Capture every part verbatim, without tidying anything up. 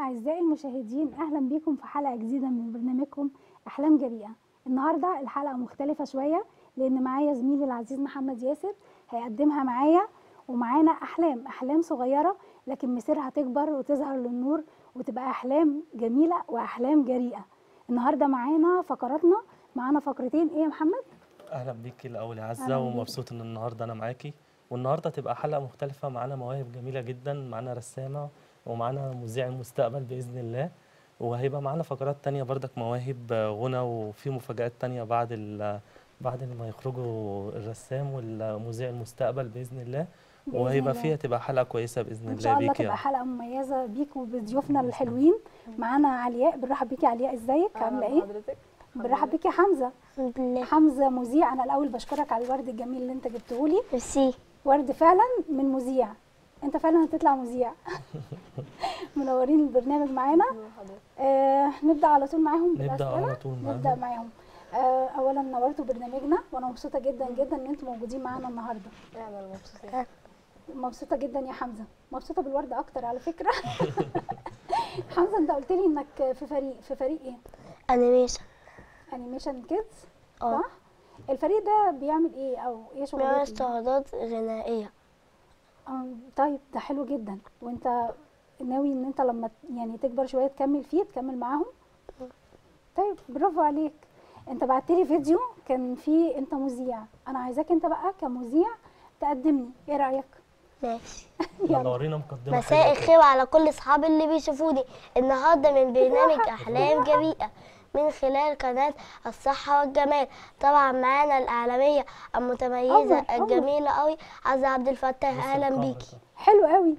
أعزائي المشاهدين، أهلا بكم في حلقة جديدة من برنامجكم أحلام جريئة. النهاردة الحلقة مختلفة شوية لأن معايا زميلي العزيز محمد ياسر هيقدمها معايا، ومعانا أحلام أحلام صغيرة لكن مصيرها تكبر وتظهر للنور وتبقى أحلام جميلة وأحلام جريئة. النهاردة معانا فقراتنا، معانا فقرتين. إيه يا محمد؟ اهلا بيكي الاول يا أهلاً عزه، بيك. ومبسوط ان النهارده انا معاكي. والنهارده تبقى حلقه مختلفه، معانا مواهب جميله جدا، معانا رسامه ومعانا مذيع المستقبل باذن الله، وهيبقى معانا فقرات تانية بردك مواهب غنى، وفي مفاجآت تانية بعد ال بعد ما يخرجوا الرسام والمذيع المستقبل باذن الله. بإذن وهيبقى الله فيها تبقى حلقه كويسه باذن إن الله شاء الله بيكي تبقى يا حلقة مميزة بيك وبضيوفنا بإذن الحلوين. معانا علياء، بنرحب بيكي. علياء ازيك؟ عاملة ايه؟ حضرتك بنرحب بيكي يا حمزة. الحمد لله. حمزة مذيع. انا الاول بشكرك على الورد الجميل اللي انت جبته لي، ميرسي. ورد فعلا من مذيع. انت فعلا هتطلع مذيع. منورين البرنامج معانا. آه نبدا على طول معاهم نبدا بالاسئله. على طول نبدا معاهم. معاهم. آه اولا نورتوا برنامجنا وانا مبسوطه جدا جدا ان انتم موجودين معانا النهارده. اعمل مبسوطين. مبسوطه جدا يا حمزه، مبسوطه بالورد اكتر على فكره. حمزه، انت قلت لي انك في فريق في فريق ايه؟ انيميشن. انيميشن كيدز، اه صح؟ الفريق ده بيعمل ايه او ايه بيعمل شغلته؟ استعراضات غنائية. آه، طيب ده حلو جدا. وانت ناوي ان انت لما ت- يعني تكبر شويه تكمل فيه تكمل معاهم؟ طيب برافو عليك. انت بعت لي فيديو كان فيه انت مذيع، انا عايزاك انت بقى كمذيع تقدمني، ايه رايك؟ ماشي. يلا ورينا مقدمه مساء حلوة كده. الخير على كل اصحابي اللي بيشوفوني النهارده من برنامج احلام جريئة من خلال قناة الصحة والجمال. طبعا معانا الإعلامية المتميزة قمر، قمر. الجميلة قوي عزة عبد الفتاح. بص اهلا القمر بيكي. ده. حلو قوي.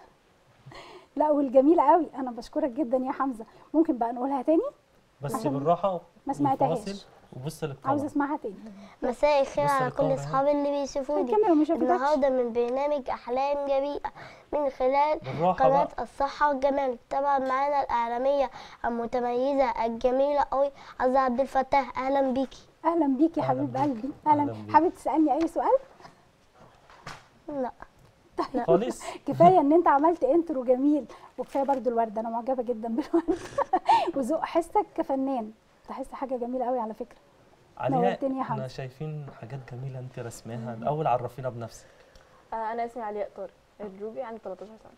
لا والجميله قوي، انا بشكرك جدا يا حمزه. ممكن بقى نقولها تاني؟ بس عشان بالراحه ما سمعتهاش. والفواصل، وبص عاوزه للقمر. اسمعها تاني. مساء الخير بص على للكاميرا كل اهي. اصحابي اللي بيشوفوني الكاميرا ما شافتكش. النهارده من برنامج احلام جريئة من خلال بالراحه قناة بقى. الصحة والجمال. طبعا معانا الإعلامية المتميزة الجميلة قوي عزة عبد الفتاح. اهلا بيكي. اهلا بيك يا أهلاً حبيب بيك. قلبي. اهلا. أهلاً بيك. حابب تسالني اي سؤال؟ لا خالص. كفايه ان انت عملت انترو جميل، وكفايه برضو الورد. انا معجبه جدا بالورد. وذوق حسك كفنان، تحس حاجه جميله قوي على فكره. علياء، نورتني يا احنا حمزة. شايفين حاجات جميله انت رسماها. الاول عرفينا بنفسك. آه، انا اسمي علياء طارق الروبي، عندي تلتاشر سنه.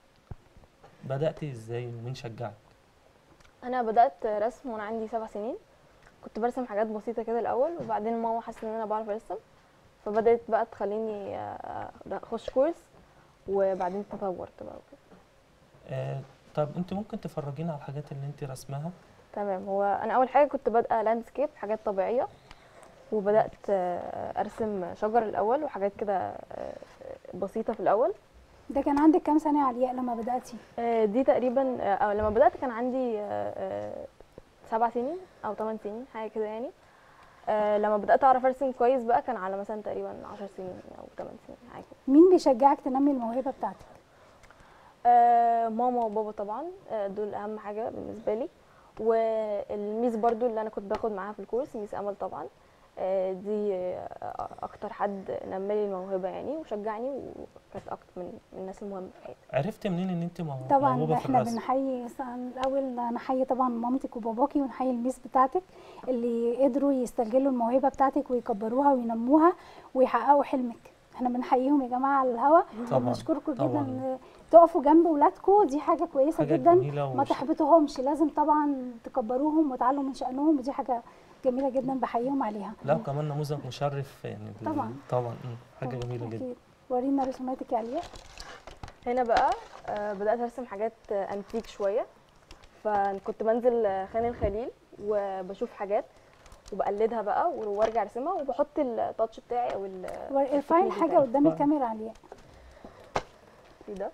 بداتي ازاي ومين شجعك؟ انا بدات رسم وانا عندي سبع سنين. كنت برسم حاجات بسيطه كده الاول، وبعدين ماما حست ان انا بعرف ارسم، فبدات بقى تخليني آه، اخش كورس، وبعدين تطورت بقى وكده. آه طب انت ممكن تفرجينا على الحاجات اللي انت رسماها؟ تمام. هو انا اول حاجه كنت بادئه لاندسكيب، حاجات طبيعيه، وبدات آه، ارسم شجر الاول وحاجات كده آه، بسيطه في الاول. ده كان عندك كام سنه يا علياء لما بداتي؟ آه، دي تقريبا آه، أو لما بدأت كان عندي آه، آه، سبع سنين أو ثمان سنين حاجة كده يعني. آه، لما بدأت أعرف أرسم كويس بقى كان على مثلا تقريبا عشر سنين أو ثمان سنين حاجة كده. مين بيشجعك تنمي الموهبه بتاعتك؟ آه، ماما وبابا طبعا، آه، دول أهم حاجة بالنسبة لي. والميس برضو اللي أنا كنت باخد معاها في الكورس، ميس أمل طبعا، آه، دي آه، أكتر حد نمالي الموهبة يعني وشجعني، وكانت أكتر من من الناس المهمة في حياتي. عرفت منين ان انت مو- طبعا موهوبه في احنا الرسم؟ بنحيي س- الاول نحيي طبعا مامتك وباباكي، ونحيي الميس بتاعتك اللي قدروا يستغلوا الموهبه بتاعتك ويكبروها وينموها ويحققوا حلمك. احنا بنحييهم يا جماعه على الهوا. طبعا وبنشكركم جدا طبعا. ان تقفوا جنب ولادكم، دي حاجه كويسه حاجه جدا. جميله ما وش... تحبطوهمش، لازم طبعا تكبروهم وتعلوا من شأنهم، ودي حاجه جميله جدا بحييهم عليها. لا وكمان نموذج مشرف يعني بال- طبعا. طبعا مم. حاجه جميله جدا. أكيد. ورينا رسوماتك يا علياء. هنا بقى آه، بدأت أرسم حاجات آه، أنتيك شوية، فكنت بنزل آه، خان الخليل وبشوف حاجات وبقلدها بقى وارجع ارسمها، وبحط التاتش بتاعي او ال- ارفعي التكنيك الحاجه بتاعي. قدام الكاميرا يا علياء. في ده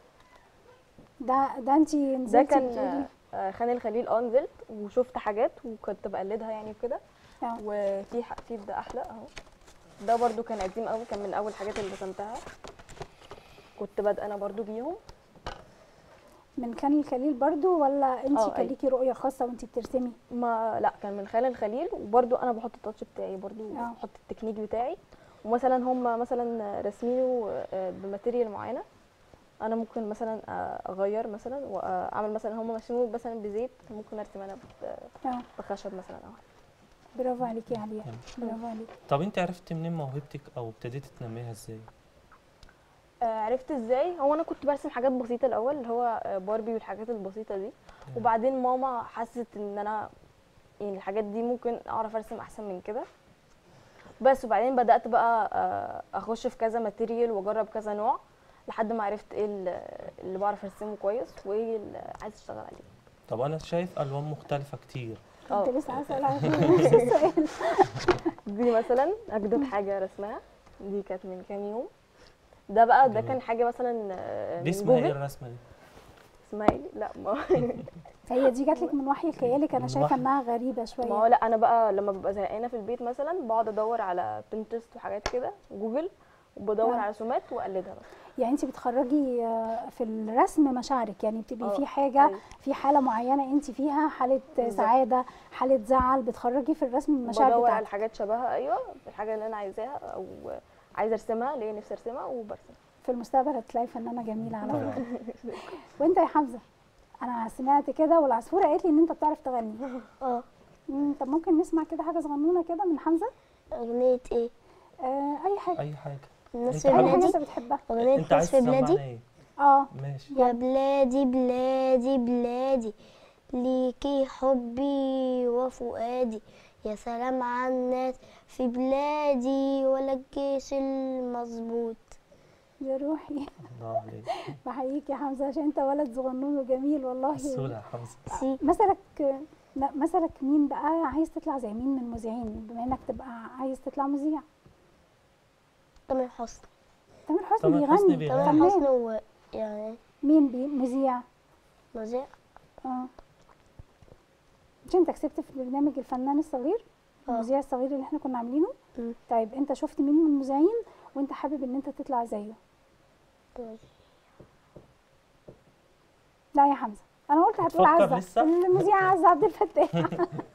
ده ده انت ده نزلتي كان بتقولي. آه، خان الخليل. اه نزلت وشفت حاجات وكنت بقلدها يعني وكده. آه. وفي ح- في ده احلى اهو. ده برضو كان قديم قوي، كان من اول حاجات اللي رسمتها، كنت بادئه انا برضو بيهم. من كان الخليل برضو ولا انت اه، كان أيوة. ليكي رؤيه خاصه وانت بترسمي؟ ما لا، كان من خان الخليل، وبرضو انا بحط التاتش بتاعي برضو، آه. بحط التكنيك بتاعي. ومثلا هم مثلا راسمينه آه، بماتيريال معينه، انا ممكن مثلا آه، اغير مثلا واعمل مثلا هم ماشيين مثلا بزيت، ممكن ارسم انا ب- اه بخشب مثلا او حاجه. برافو عليكي يا علياء، برافو عليكي. طب انت عرفتي منين موهبتك او ابتديتي تنميها ازاي؟ آه، عرفت ازاي؟ هو انا كنت برسم حاجات بسيطه الاول، اللي هو آه، باربي والحاجات البسيطه دي، وبعدين ماما حست ان انا يعني الحاجات دي ممكن اعرف ارسم احسن من كده، بس وبعدين بدات بقى آه، اخش في كذا ماتيريال واجرب كذا نوع لحد ما عرفت ايه اللي اللي بعرف ارسمه كويس وايه اللي عايز اشتغل عليه. طب انا شايف الوان مختلفه كتير. كنت اه لسه هسأل على نفس السؤال. دي مثلا اجدد حاجه رسمها، دي كانت من كام يوم. ده بقى ده جميل. كان حاجه مثلا آه، دي من اسمها ايه جوجل. الرسمه دي؟ اسمها ايه؟ لا ما هي دي جات لك من وحي خيالك؟ انا من شايفه وحي. انها غريبه ما هو شويه. لا، انا بقى لما ببقى زهقانه في البيت مثلا بقعد ادور على بنترست وحاجات كده جوجل، وبدور آه. على رسومات واقلدها بس. يعني انت بتخرجي آه، في الرسم مشاعرك، يعني بتبقي اه، في حاجه، أيوة. في حاله معينه انت فيها، حاله بالظبط. سعاده، حاله زعل، بتخرجي في الرسم المشاعر بدور على بتاعتك. الحاجات شبهها، ايوه الحاجه اللي انا عايزاها او عايزه ارسمها، اللي هي نفسي ارسمها وبرسم. في المستقبل هتلاقي فنانه جميله على فكره. طبعا. وانت يا حمزه؟ انا سمعت كده والعصفوره قالت لي ان انت بتعرف تغني. اه. مم، طب ممكن نسمع كده حاجه صغنونه كده من حمزه؟ اغنيه ايه؟ آه اي حاجه، اي حاجه. الناس انت في اي حاجه بلادي. انت بتحبها. اغنيه انت ناس عايز في تسمعنا بلادي. ايه؟ اه ماشي. يا بلادي بلادي بلادي، ليكي حبي وفؤادي، يا سلام على الناس في بلادي ولا الجيش المظبوط. يا روحي. الله عليك. بحييك يا حمزه عشان انت ولد صغنون وجميل والله. السولة يا حمزه. سي. مثلك، لا مثلك مين بقى عايز تطلع زي مين من المذيعين، بما انك تبقى عايز تطلع مذيع؟ تامر حسني. تامر حسني تامر حسني بيغني. بيغني. تامر فنان. حسني و يعني مين بي مذيع؟ مذيع. اه مش انت كسبت في برنامج الفنان الصغير، اه. المذيع الصغير اللي احنا كنا عاملينه؟ مم. طيب انت شفت مين من المذيعين وانت حابب ان انت تطلع زيه؟ لا يا حمزه، انا قلت هتقول بتفكر عزه، لسه؟ المذيع عزه عبد الفتاح.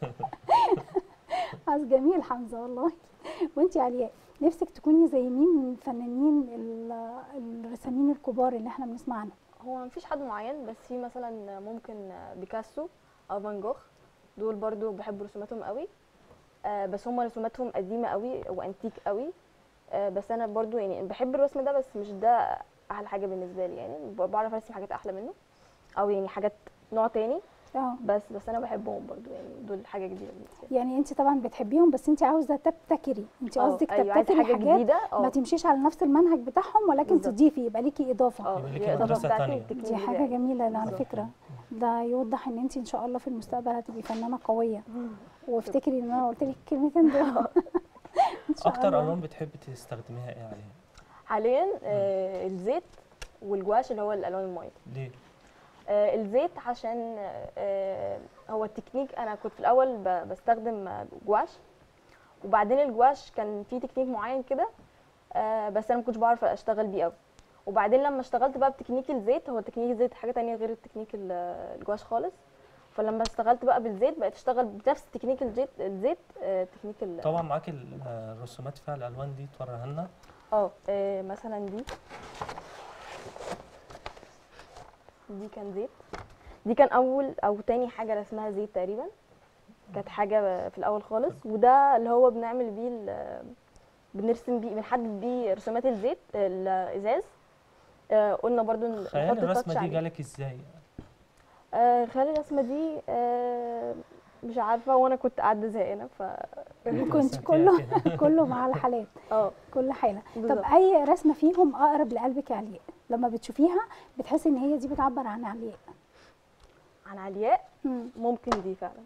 عز جميل حمزه والله. وانت يا علياء نفسك تكوني زي مين من الفنانين ال- الرسامين الكبار اللي احنا بنسمع عنهم؟ هو مفيش حد معين، بس في مثلا ممكن بيكاسو او فان جوخ، دول برضو بحب رسوماتهم قوي. آه، بس هم رسوماتهم قديمه قوي وانتيك قوي. آه، بس انا برضو يعني بحب الرسم ده، بس مش ده احلى حاجه بالنسبه لي، يعني ب- بعرف ارسم حاجات احلى منه، او يعني حاجات نوع تاني. اه بس بس انا بحبهم برضو، يعني دول حاجه جديده بالنسبه لي. يعني انت طبعا بتحبيهم، بس انت عاوزه تبتكري، انت اه، قصدك ايوه عايزه تبتكري حاجه حاجات جديده. ما اه تمشيش على نفس المنهج بتاعهم، ولكن بالظبط. تضيفي، يبقى ليكي اضافه. اه يبقى ليكي هي الإضافة مدرسة بتاعتي تانية. والتكنيك دي حاجه بتاعي. جميله على بالظبط. فكره. ده يوضح ان انت ان شاء الله في المستقبل هتبقي فنانه قويه. وافتكري ان انا قلت لك الكلمتين دول. ان شاء اكتر الله. الوان بتحبي تستخدميها ايه عليها؟ حاليا آه الزيت والجواش، اللي هو الالوان الميه. ليه؟ آه الزيت عشان آه هو التكنيك، انا كنت في الاول ب- بستخدم آه، جواش، وبعدين الجواش كان فيه تكنيك معين كده، آه بس انا ما كنتش بعرف اشتغل بيه قوي. وبعدين لما اشتغلت بقى بتكنيك الزيت، هو تكنيك الزيت حاجه تانية غير التكنيك ال- الجواش خالص. فلما اشتغلت بقى بالزيت بقيت اشتغل بنفس تكنيك الزيت الزيت آه تكنيك ال- طبعا معاكي ال- الرسومات فيها الالوان دي توريها لنا. اه آه، مثلا دي دي كان زيت، دي كان اول او تاني حاجه رسمها زيت تقريبا، كانت حاجه في الاول خالص. وده اللي هو بنعمل بيه ال- بنرسم بيه، بنحدد بيه رسومات الزيت الازاز. آه قلنا برضو ن- خيال نحط الرسمه تاتش دي عليه. جالك ازاي؟ آه خلال الرسمه دي آه مش عارفه، وانا كنت قاعده زهقانه ف كنت رسمتيها كله كده. كله مع الحالات، اه كل حاله. طب بالظبط. اي رسمه فيهم اقرب لقلبك يا علياء؟ لما بتشوفيها بتحسي ان هي دي بتعبر عن علياء؟ عن علياء مم. ممكن دي فعلا.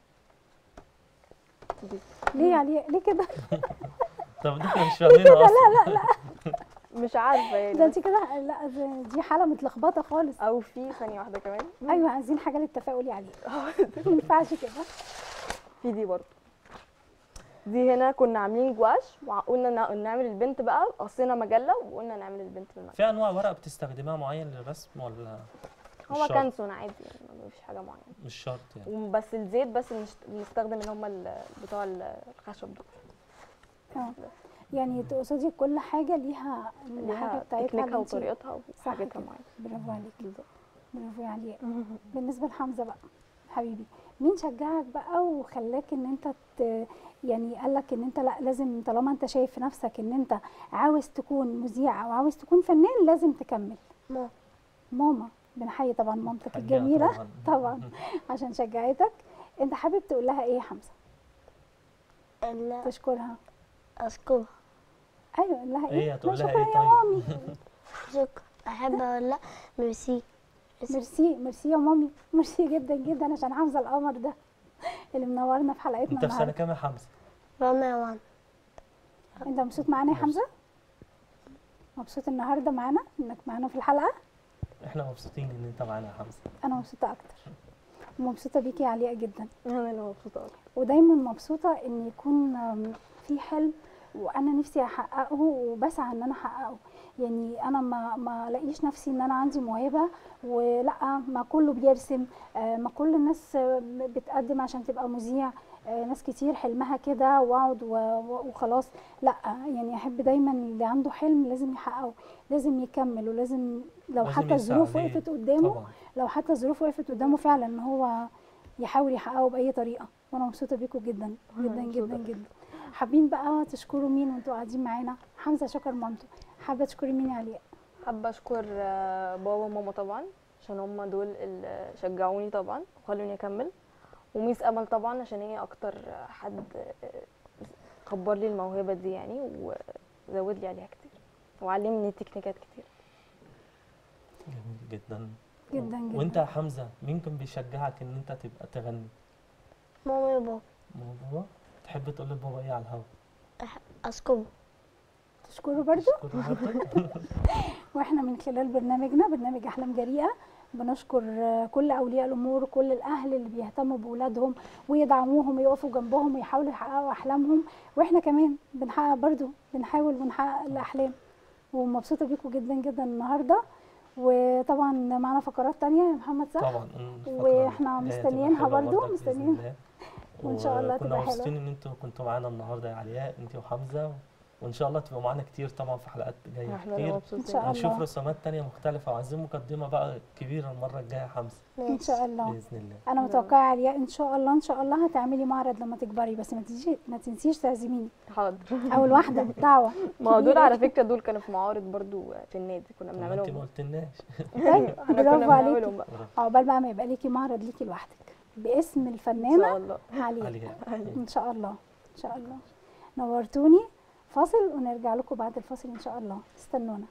دي ليه يا علياء ليه كده؟ طب ده احنا مش فاهمينها اصلا. لا لا مش عارفه يعني. ده انت كده، لا ده- دي حاله متلخبطه خالص. او في ثانيه واحده كمان. ايوه عايزين حاجه للتفاؤل يا علياء. ما ينفعش كده. في دي برضه، دي هنا كنا عاملين جواش وقلنا نا- نعمل البنت بقى، قصينا مجله وقلنا نعمل البنت بالمجله. في انواع ورق بتستخدمها معين للرسم ولا مش هو شرط؟ كانسون عادي يعني، مفيش حاجه معينه. مش شرط يعني. وبس الزيت بس بنشت- بنستخدم اللي هم ال- بتوع ال- الخشب دول. اه يعني تقصدي كل حاجه ليها الحاجه ليها بتاعتها تكنيكها اللي انتي- وطريقتها صح وحاجتها كده. معايا. برافو عليكي، بالظبط. برافو عليك. بالنسبه لحمزه بقى حبيبي، مين شجعك بقى وخلاك ان انت ت... يعني قال لك ان انت لا لازم طالما انت شايف في نفسك ان انت عاوز تكون مذيع او عاوز تكون فنان لازم تكمل؟ ماما. ماما، بنحيي طبعا مامتك حقيقة الجميله طبعا. طبعا عشان شجعتك. انت حابب تقول لها ايه يا حمزه؟ لا تشكرها؟ أشكرها. ايوه قول لها ايه ايه؟ هتقول لا لها شكرا ايه يا طيب؟ مامي. شكرا. أحب أقول لها ميرسي. ميرسي، ميرسي يا مامي، ميرسي جدا جدا عشان حمزه القمر ده اللي منورنا في حلقتنا انت في سنه النهارده. كام يا حمزه؟ ماما وان. انت مبسوط معانا يا حمزه؟ مبسوط النهارده معانا انك معانا في الحلقه؟ احنا مبسوطين ان انت معانا يا حمزه. انا مبسوطه اكتر، ومبسوطه بيكي يا علياء جدا، انا اللي مبسوطه اكتر. ودايما مبسوطه ان يكون آم، في حلم وانا نفسي احققه وبسعى ان انا احققه. يعني انا ما ما الاقيش نفسي ان انا عندي موهبه ولا ما كله بيرسم، آه، ما كل الناس آه، بتقدم عشان تبقى مذيع، آه، ناس كتير حلمها كده واقعد و- و- وخلاص. لا يعني احب دايما اللي عنده حلم لازم يحققه، لازم يكمل، ولازم لو لازم حتى يسعى الظروف ليه. وقفت قدامه، طبعا. لو حتى الظروف وقفت قدامه فعلا ان هو يحاول يحققه باي طريقه. وانا مبسوطه بيكم جدا جدا جدا جدا. حابين بقى تشكروا مين وانتوا قاعدين معانا؟ حمزه شكر مامته، حابه تشكري مين يا علياء؟ حابه اشكر آه، بابا وماما طبعا عشان هم دول اللي شجعوني طبعا وخلوني اكمل، وميس امل طبعا عشان هي اكتر حد آه، كبر لي الموهبه دي يعني وزود لي عليها كتير وعلمني تكنيكات كتير. جميل جدا جدا جدا. وانت يا حمزه مين كان بيشجعك ان انت تبقى تغني؟ ماما وبابا. ماما وبابا؟ تحب تقول لبابا ايه على الهوا؟ أشكرها. تشكروا برضو. تشكره برضه؟ واحنا من خلال برنامجنا برنامج احلام جريئه بنشكر آه، كل اولياء الامور، كل الاهل اللي بيهتموا باولادهم ويدعموهم ويقفوا جنبهم ويحاولوا يحققوا احلامهم، واحنا كمان بنحقق برضو، بنحاول ونحقق الاحلام. ومبسوطه بيكم جدا جدا النهارده، وطبعا معانا فقرات تانية يا محمد صح؟ طبعا. أمم، الفقرة واحنا الجاية تبقى مستنيينها حلوة برضو، برضك بإذن مستنيين الله. وإن شاء الله وكنا تبقى حلوة. مبسوطين ان انتوا كنتوا معانا النهارده يا علياء، انت وحمزه، وان شاء الله تبقوا معانا كتير طبعا في حلقات جايه احنا كتير، مبسوطين. إن شاء الله. ونشوف رسومات تانية مختلفة، وعايزين مقدمة بقى كبيرة المرة الجاية يا حمزة ان شاء الله. بإذن الله. انا متوقعه يا علياء ان شاء الله ان شاء الله هتعملي معرض لما تكبري، بس ما تنسيش ما تنسيش تعزميني حاضر. اول واحده دعوه. ما هو دول كبيرة. على فكره دول كانوا في معارض برضو في النادي كنا طب ما انت ما بنعملهم. قلتلناش. طيب احنا كنا برافو عليكي. بنعملهم بقى عقبال بقى ما يبقى ليكي معرض ليكي لوحدك باسم ان الفنانه شاء الله. علياء. علياء. ان شاء الله ان شاء الله. نورتوني. فاصل ونرجع لكم بعد الفاصل ان شاء الله، استنونا.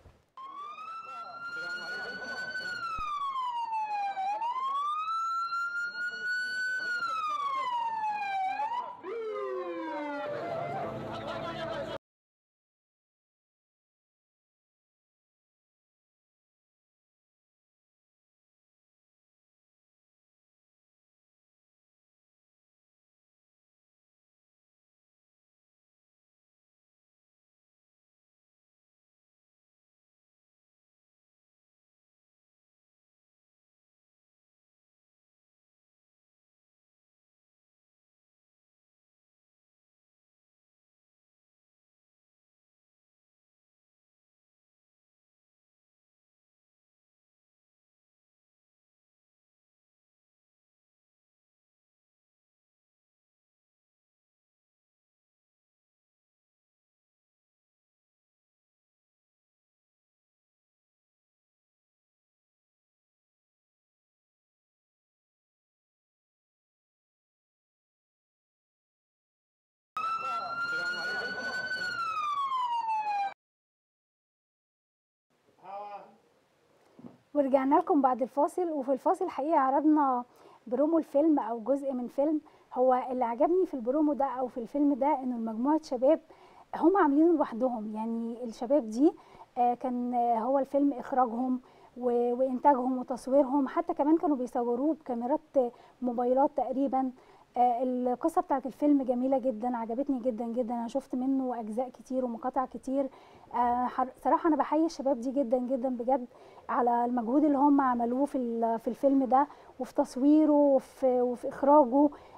ورجعنا لكم بعد الفاصل، وفي الفاصل حقيقة عرضنا برومو الفيلم أو جزء من فيلم. هو اللي عجبني في البرومو ده أو في الفيلم ده إنه مجموعة شباب هم عاملينه لوحدهم. يعني الشباب دي آه، كان آه، هو الفيلم إخراجهم و- وإنتاجهم وتصويرهم، حتى كمان كانوا بيصوروه بكاميرات آه، موبايلات تقريبا. آه، القصة بتاعت الفيلم جميلة جدا، عجبتني جدا جدا. أنا شفت منه أجزاء كتير ومقاطع كتير. آه، حر- صراحة أنا بحيي الشباب دي جدا جدا بجد على المجهود اللي هم عملوه في ال- في الفيلم ده، وفي تصويره وفي, وفي اخراجه.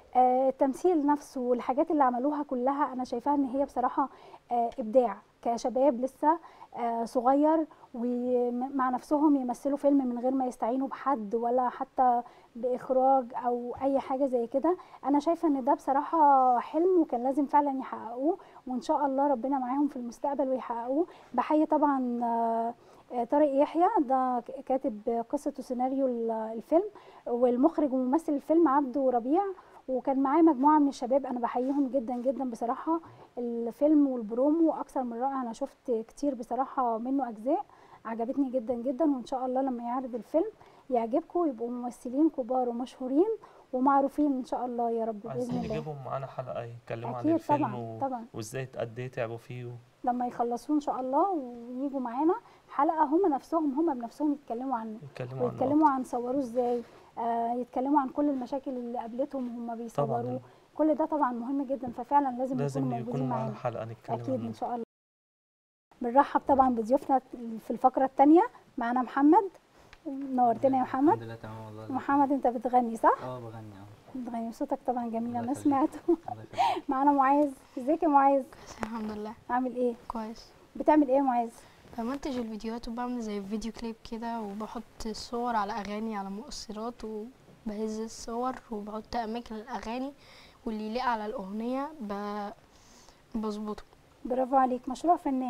آه، التمثيل نفسه والحاجات اللي عملوها كلها انا شايفاها ان هي بصراحه آه، ابداع كشباب لسه آه، صغير، ومع نفسهم يمثلوا فيلم من غير ما يستعينوا بحد ولا حتى باخراج او اي حاجه زي كده. انا شايفه ان ده بصراحه حلم وكان لازم فعلا يحققوه، وان شاء الله ربنا معاهم في المستقبل ويحققوه. بحيي طبعا آه، آه، طارق يحيى، ده كاتب قصه وسيناريو الفيلم، والمخرج وممثل الفيلم عبده ربيع، وكان معاه مجموعه من الشباب انا بحييهم جدا جدا بصراحه. الفيلم والبرومو اكثر من رائع، انا شفت كتير بصراحه منه اجزاء عجبتني جدا جدا، وان شاء الله لما يعرض الفيلم يعجبكم ويبقوا ممثلين كبار ومشهورين ومعروفين ان شاء الله يا رب باذن عايزين الله. نجيبهم معانا حلقة يتكلموا عن اكيد الفيلم طبعا و... طبعا، وازاي قد ايه تعبوا فيه و... لما يخلصوه ان شاء الله ويجوا معانا حلقه هم نفسهم هم بنفسهم يتكلموا عنه، يتكلموا عنه ويتكلموا أكتر. عن صوروه ازاي، آه يتكلموا عن كل المشاكل اللي قابلتهم وهم بيصوروه. طبعا كل ده طبعا مهم جدا، ففعلا لازم, لازم يكونوا يكونوا موجودين معانا معانا. حلقة نتكلم اكيد ان عنه. شاء الله. بنرحب طبعا بضيوفنا في الفقره الثانيه. معانا محمد، نورتنا يا محمد. الحمد لله تمام والله. محمد انت بتغني صح؟ اه بغني اه. بتغني صوتك طبعا جميل الله انا يخليك. سمعته. الله يخليك. معانا معاذ، ازيك يا معاذ؟ الحمد لله عامل ايه؟ كويس. بتعمل ايه يا معاذ؟ بمنتج الفيديوهات وبعمل زي فيديو كليب كده، وبحط صور على اغاني على مؤثرات، وبهز الصور وبحط اماكن الاغاني واللي يليق على الاغنيه ب- بظبطه. برافو عليك، مشروع فنان.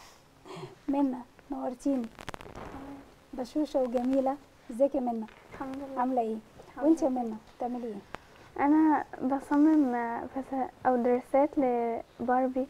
منى نورتيني، بشوشه وجميله. ازيك يا منى؟ الحمد لله. عامله ايه؟ وانت يا منى بتعملي ايه؟ انا بصمم فس- او دراسات لباربي.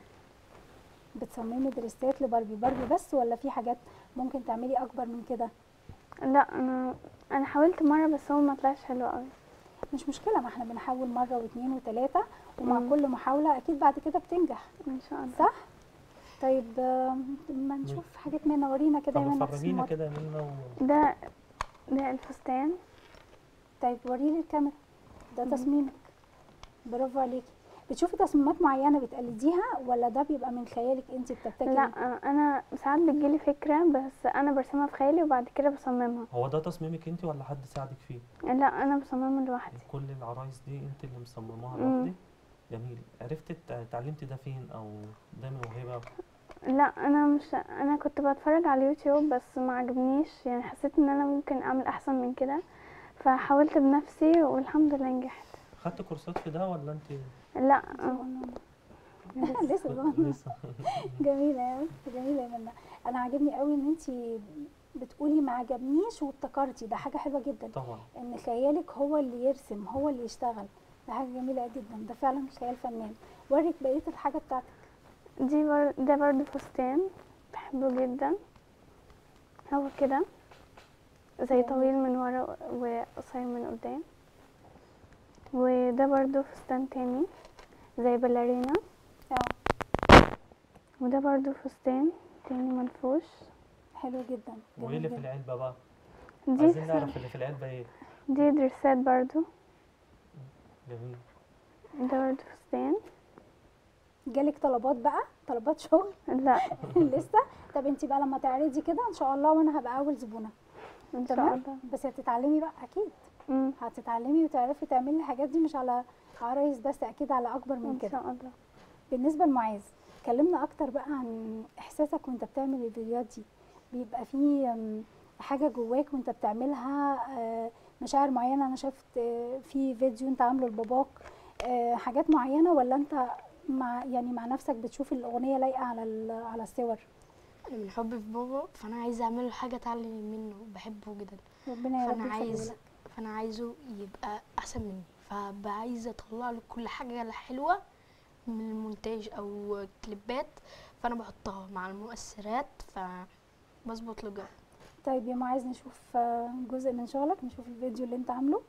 بتصممي دريسات لباربي؟ باربي بس ولا في حاجات ممكن تعملي اكبر من كده؟ لا انا انا حاولت مره بس هو ما طلعش حلو قوي. مش مشكله، ما احنا بنحاول مره واثنين وثلاثه، ومع مم. كل محاوله اكيد بعد كده بتنجح، ان شاء الله. صح؟ طيب آم، ما نشوف حاجات منى، ورينا كده يا طب منى فرجينا تصميمات. كده يا منى و... ده ده الفستان. طيب وريلي الكاميرا، ده مم. تصميمك. برافو عليكي. بتشوفي تصميمات معينه بتقلديها ولا ده بيبقى من خيالك انت بتبتكري؟ لا أنا- انا ساعات بتجيلي فكره بس انا برسمها في خيالي وبعد كده بصممها. هو ده تصميمك انت ولا حد ساعدك فيه؟ لا انا بصممها لوحدي. كل العرايس دي انت اللي مصمماها مم. لوحدك؟ جميل. عرفتي ات- اتعلمتي ده فين او ده موهبة؟ لا انا مش انا كنت بتفرج على اليوتيوب بس ما عجبنيش، يعني حسيت ان انا ممكن اعمل احسن من كده فحاولت بنفسي والحمد لله نجحت. خدت كورسات في ده ولا انت لا لسه صغننة. لسه؟ جميله يا جميله يا منى. انا عاجبني قوي ان انت بتقولي ما عجبنيش وابتكرتي، ده حاجه حلوه جدا. طبعا ان خيالك هو اللي يرسم، هو اللي يشتغل، ده حاجه جميله جدا، ده فعلا خيال فنان. وريك بقيه الحاجه بتاعتك. دي بر... ده برضو فستان بحبه جدا. هو كده زي طويل من ورا وقصير من قدام. وده برضو فستان تاني زي باليرينا. اه وده برضو فستان تاني منفوش. حلو جدا. وايه اللي في جدا. العلبة بقى؟ دي عايزين نعرف اللي في العلبة ايه؟ دي دريسات برضو. جميل. ده برضو فستان. جالك طلبات بقى، طلبات شغل؟ لا لسه. طب انت بقى لما تعرضي كده ان شاء الله وانا هبقى اول زبونه. ان شاء تمام. الله. بس هتتعلمي بقى اكيد، مم. هتتعلمي وتعرفي تعملي الحاجات دي مش على عرايس بس، اكيد على اكبر من ان كده. شاء الله. بالنسبه لمعاذ، كلمنا اكتر بقى عن احساسك وانت بتعمل الفيديوهات دي. بيبقى في أم، حاجه جواك وانت بتعملها، آه، مشاعر معينه؟ انا شفت آه، في فيديو انت عامله لباباك، آه، حاجات معينه ولا انت مع يعني مع نفسك بتشوف الاغنيه لايقه على ال- على الصور؟ انا من حبي في بابا فانا عايزه اعمل له حاجه اتعلم منه، بحبه جدا. ربنا يا رب فانا يخليه عايز لك. فانا عايزه يبقى احسن مني، فبقى عايزه اطلع له كل حاجه حلوه من المونتاج او كليبات، فانا بحطها مع المؤثرات فبظبط له جو. طيب يا معاذ نشوف آه، جزء من شغلك، نشوف الفيديو اللي انت عامله.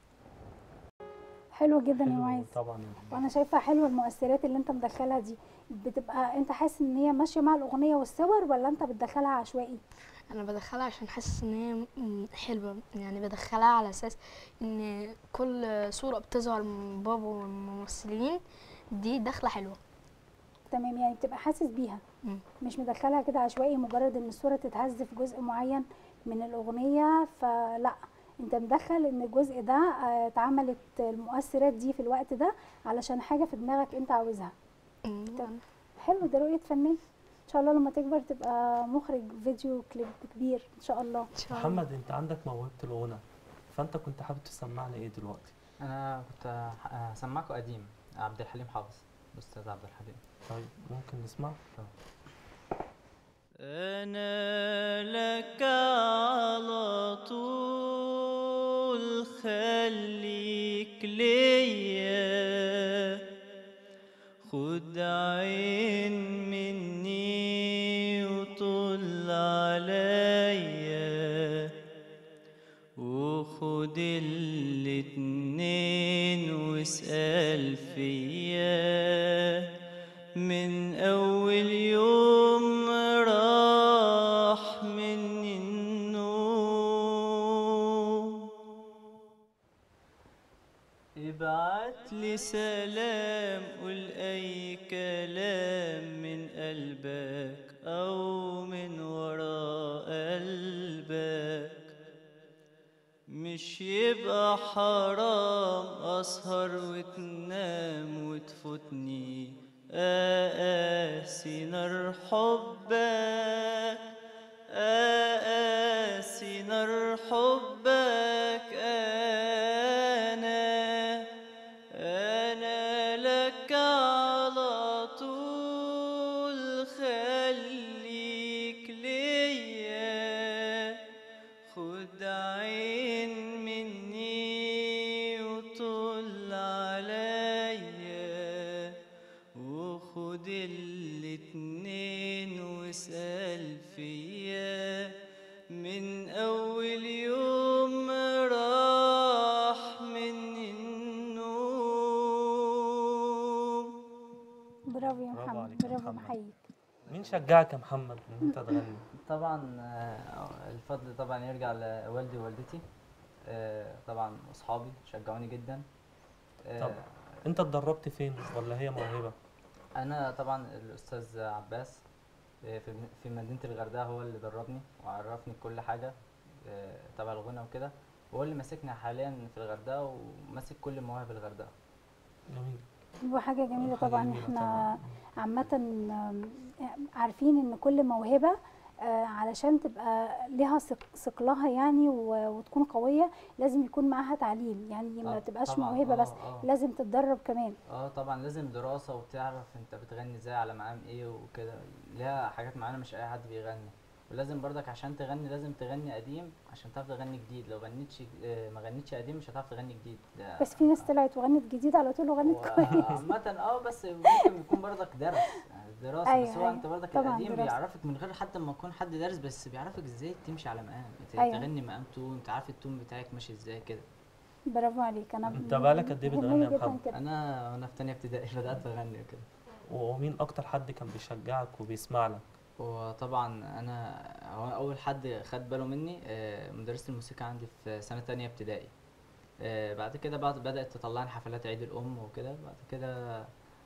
حلو جدا يا حلو معاذ، طبعا. وانا شايفه حلوه المؤثرات اللي انت مدخلها دي. بتبقى انت حاسس ان هي ماشيه مع الاغنيه والصور ولا انت بتدخلها عشوائي؟ انا بدخلها عشان حاسس ان هي م- حلوه، يعني بدخلها على اساس ان كل صوره بتظهر من بابا والممثلين دي دخله حلوه. تمام، يعني بتبقى حاسس بيها، مم. مش مدخلها كده عشوائي مجرد ان الصوره تتهز في جزء معين من الاغنيه، فلا انت مدخل ان الجزء ده آه، اتعملت المؤثرات دي في الوقت ده علشان حاجه في دماغك انت عاوزها. مم. حلو، ده رؤيه فنان. ان شاء الله لما تكبر تبقى مخرج فيديو كليب كبير ان شاء الله. ان شاء الله. محمد انت عندك موهبه الغنى، فانت كنت حابب تسمعنا ايه دلوقتي؟ انا كنت ه- هسمعكم قديم عبد الحليم حافظ، الاستاذ عبد الحليم. طيب ممكن نسمع؟ أنا لك على طول خليك ليا، خد عين مني وطل عليا، وخد الاتنين واسأل فيا، من أول يوم راح مني النوم. ابعت لي سلام، قول أي كلام من قلبك أو من ورا قلبك، مش يبقى حرام أسهر وتنام وتفوتني أقاسي نار حبك، أقاسي نار حبك. أنا أنا لك على طول خليك ليا، خد عين مني وطل عليا، وخد الاتنين واسأل فيا، من أول يوم راح مني النوم. برافو يا برافو محمد، عليك يا برافو، محمد. بحييك. مين شجعك يا محمد ان انت تغني؟ طبعا آه، الفضل طبعا يرجع لوالدي ووالدتي، آه، طبعا اصحابي شجعوني جدا. آه، طبعا. انت اتدربت فين ولا هي موهبه؟ انا طبعا الاستاذ عباس آه، في في مدينه الغردقه هو اللي دربني وعرفني كل حاجه آه، تبع الغنى وكده، وهو اللي ماسكني حاليا في الغردقه وماسك كل مواهب الغردقه. جميل. وحاجة جميلة حاجة طبعا. جميلة احنا طبعاً. عامة آم، عارفين ان كل موهبة آه، علشان تبقى لها ثق- ثقلها يعني و- وتكون قوية لازم يكون معاها تعليم، يعني ما آه، تبقاش طبعاً، موهبة آه، بس، آه. لازم تتدرب كمان. اه طبعا لازم دراسة وتعرف انت بتغني ازاي على مقام ايه وكده، ليها حاجات معينة مش اي حد بيغني. ولازم برضك عشان تغني لازم تغني قديم عشان تعرف تغني جديد، لو غنيتش آه، ما غنيتش قديم مش هتعرف تغني جديد. ده بس في ناس طلعت وغنت جديد على طول وغنت كويس. عامة اه بس ممكن يكون برضك درس يعني دراسة، أيوة، بس هو أيوة، انت برضك طبعاً القديم دراسة. بيعرفك من غير حتى ما يكون حد دارس، بس بيعرفك ازاي تمشي على مقام، ت- أيوة. تغني مقام تون، تعرف التون بتاعك ماشي ازاي كده. برافو عليك. انا انت بقالك قد ايه يهمني بتغني يا جداً محمد؟ كده. انا وانا في تانية ابتدائي بدأت اغني وكده. ومين اكتر حد كان بيشجعك وبيسمع لك؟ وطبعا انا هو اول حد خد باله مني آه، مدرسة الموسيقى عندي في سنة تانية ابتدائي. آه، بعد كده بعد بدأت تطلعني حفلات عيد الأم وكده. بعد كده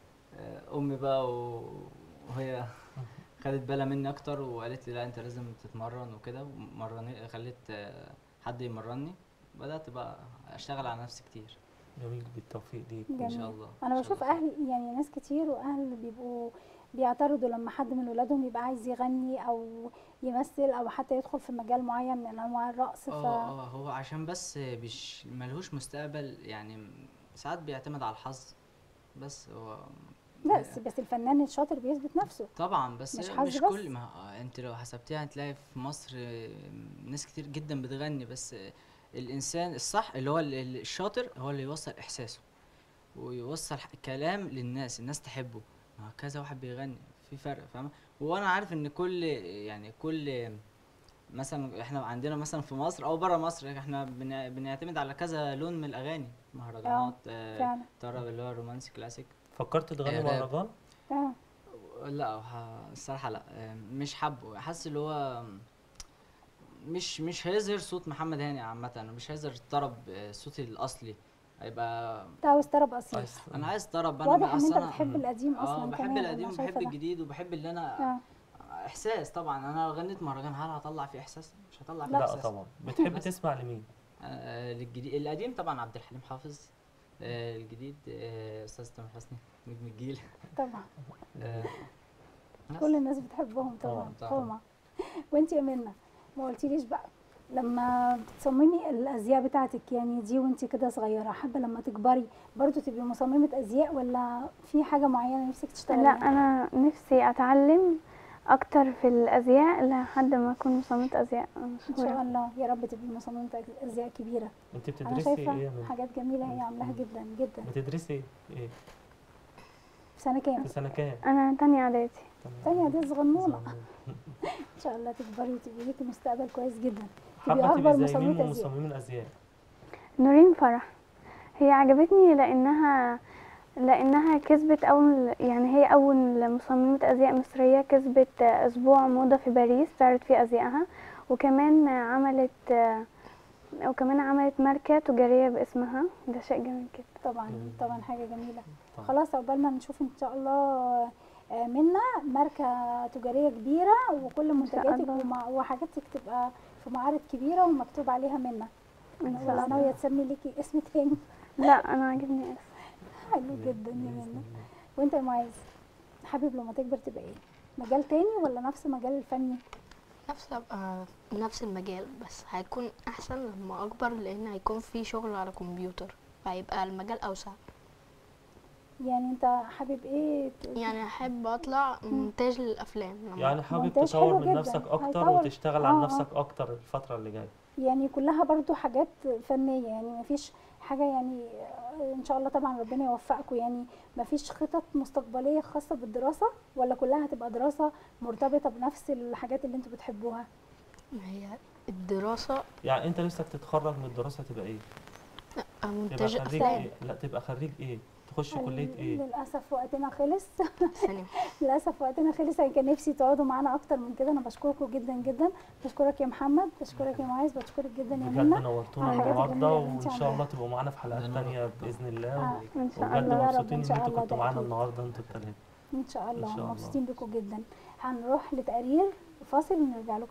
آه، أمي بقى و- وهي خدت بالها مني أكتر وقالت لي لا أنت لازم تتمرن وكده، ومرني خلت آه، حد يمرني. بدأت بقى أشتغل على نفسي كتير. جميل، بالتوفيق ليك. إن جميل. شاء الله. انا إن شاء بشوف الله. اهل، يعني ناس كتير واهل بيبقوا بيعترضوا لما حد من ولادهم يبقى عايز يغني او يمثل او حتى يدخل في مجال معين من انواع الرقص. ف اه اه هو عشان بس بيش ملهوش مستقبل يعني، ساعات بيعتمد على الحظ بس. هو بس بس الفنان الشاطر بيثبت نفسه. طبعا بس مش مش, حظ مش بس. كل ما آه، انت لو حسبتيها هتلاقي في مصر آه، ناس كتير جدا بتغني، بس آه، الانسان الصح اللي هو ال- ال- الشاطر هو اللي يوصل احساسه ويوصل ح- كلام للناس، الناس تحبه. ما هو كذا واحد بيغني في فرق، فاهمه؟ وانا عارف ان كل يعني كل مثلا احنا عندنا مثلا في مصر او بره مصر احنا بنع- بنعتمد على كذا لون من الاغاني، مهرجانات آه، فعلا. طرب اللي هو الرومانسي كلاسيك. فكرت تغني إيه، راب. مهرجان؟ فعلا. لا ه- الصراحة لا آه، مش حابه، حاسس اللي هو مش مش هيظهر صوت محمد هاني عامة، مش هيظهر الطرب آه، صوتي الأصلي. هيبقى انت عاوز طرب اصيل. عايز- أنا عايز طرب. أنا واضح بقى ان أصل انت أنا بتحب القديم اه اصلا بحب كمان. القديم انا وبحب شايفه ده. الجديد وبحب اللي أنا اه إحساس. طبعا أنا لو غنيت مهرجان هل هطلع فيه إحساس؟ مش هطلع فيه لا إحساس. طبعا. بتحب تسمع لمين؟ آه، للجديد القديم طبعا عبد الحليم حافظ. آه، الجديد آه، استاذ تامر حسني نجم الجيل. طبعا آه، بس. كل الناس بتحبهم طبعا طبعاً، طبعاً. طبعا. وانت يا منى ما قلتيليش بقى لما بتصممي الازياء بتاعتك يعني دي وانت كده صغيره، حابه لما تكبري برضو تبقي مصممه ازياء ولا في حاجه معينه نفسك تشتغليها؟ لا انا نفسي اتعلم اكتر في الازياء لحد ما اكون مصممة ازياء ان مشهورة. شاء الله يا رب تبقي مصممه ازياء كبيره. انت انا بتدرسي ايه شايفه يا منى؟ حاجات جميله هي عاملاها جدا جدا. بتدرسي ايه؟ في سنه كام؟ في سنه كام؟ انا تانية اعدادي. تانية دي صغنونه. صغنونة. ان شاء الله تكبري وتبقي ليكي مستقبل كويس جدا. حابه أكبر تبقي زي مين مصممة من أزياء. مصممين ازياء؟ نورين فرح، هي عجبتني لانها لانها كسبت اول يعني هي اول مصممة ازياء مصرية كسبت اسبوع موضة في باريس تعرض فيه ازيائها، وكمان عملت وكمان عملت ماركة تجارية باسمها، ده شيء جميل جدا. طبعا طبعا حاجه جميله. طبعاً. خلاص عقبال ما نشوف ان شاء الله آه، منى ماركه تجاريه كبيره وكل منتجاتك الله. ومع- وحاجاتك تبقى في معارض كبيره ومكتوب عليها منى. ان شاء ولا الله. ناويه تسمي ليكي اسم تاني؟ لا انا عاجبني اسم. حلو جدا يا منى. وانت يا معاذ حابب لما تكبر تبقى ايه؟ مجال تاني ولا نفس مجال الفني؟ نفس ابقى نفس المجال، بس هيكون احسن لما اكبر لان هيكون في شغل على كمبيوتر فهيبقى المجال اوسع. يعني انت حابب ايه ت- يعني احب اطلع مونتاج للافلام لما يعني حابب مونتاج تطور حلو من جداً. نفسك اكتر هيطور. وتشتغل آه، على آه. نفسك اكتر الفتره اللي جايه. يعني كلها برضو حاجات فنية، يعني مفيش حاجة يعني آه، ان شاء الله طبعا ربنا يوفقكم، يعني مفيش خطط مستقبلية خاصة بالدراسة ولا كلها هتبقى دراسة مرتبطة بنفس الحاجات اللي انتوا بتحبوها؟ هي الدراسة يعني انت نفسك تتخرج من الدراسه تبقى ايه؟ ابقى تبقى مونتاج خريج افلام. ايه؟ لا تبقى خريج ايه؟ تخش كليه ايه؟ للأسف وقتنا خلص. سينما. للأسف وقتنا خلص، أنا كان نفسي تقعدوا معانا أكتر من كده. أنا بشكركم جدا جدا، بشكرك يا محمد، بشكرك يا معاذ، بشكرك جدا يا بجد منى. نورتونا على الحاجات النهارده الجميلة اللي انت وان شاء عاملاها. الله تبقوا معانا في حلقات تانية باذن الله. آه. ان شاء وبجد الله. يا رب مبسوطين إن ان شاء انتوا الله كنتوا ده معانا أكيد. النهارده انتوا التلاته. ان شاء الله إن شاء الله. مبسوطين بكم جدا. هنروح لتقرير فاصل ونرجع لكم.